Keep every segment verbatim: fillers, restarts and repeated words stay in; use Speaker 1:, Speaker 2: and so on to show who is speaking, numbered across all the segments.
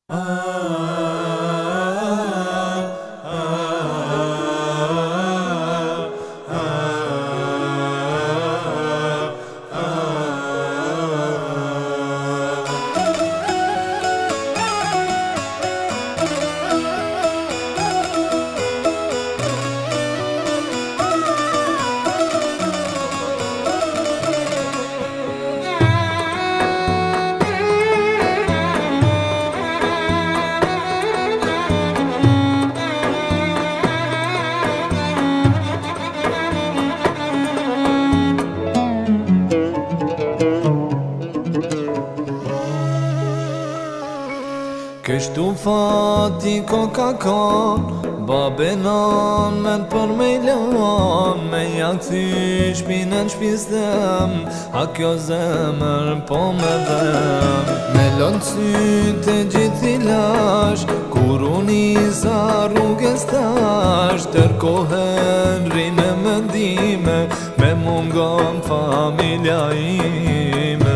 Speaker 1: Kështu fati ko ka kon, babenon men për me lon, me ja këthy shpinën shpistem, a kjo zemër po me dhem. Me lon sytë e gjithi lash, kur unë isa rrugës tash, tërkohen rime mendime, me mungon familja ime.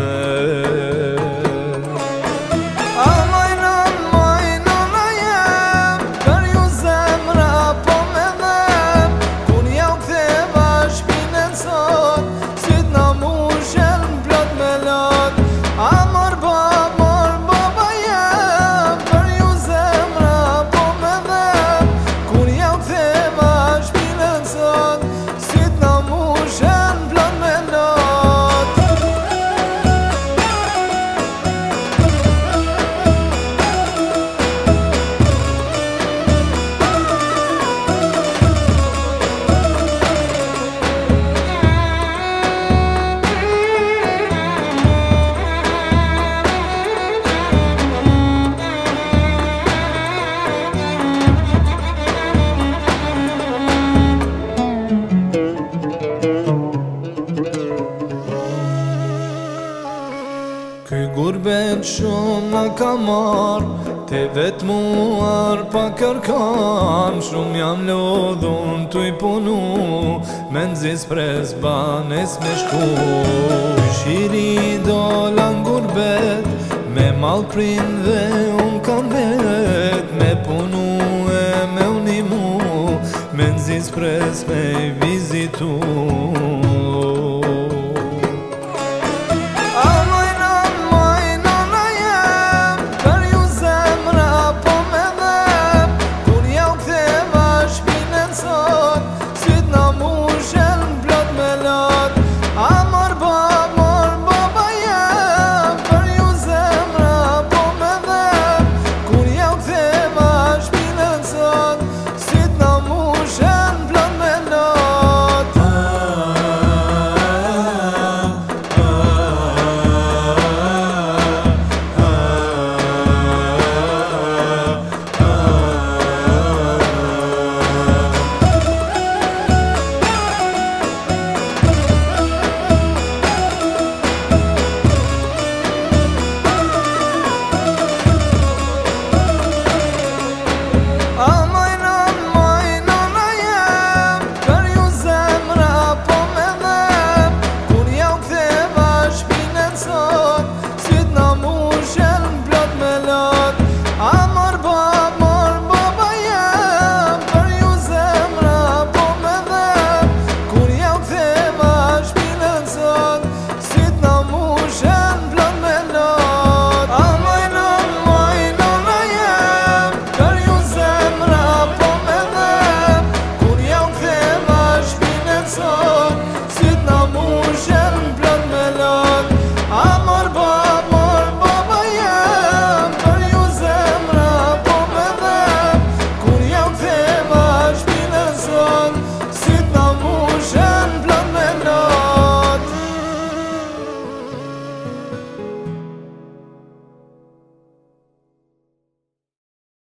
Speaker 1: Ky gurbet shumë na ka marr, te vet muar pa kërkan, shumë jam lodhun tu i punu, me nxis pres banes me shku. Shiri dola n'gurbet, me mal prin dhe un kam vet, me punu e me unimu, me nxis pres me vizitu.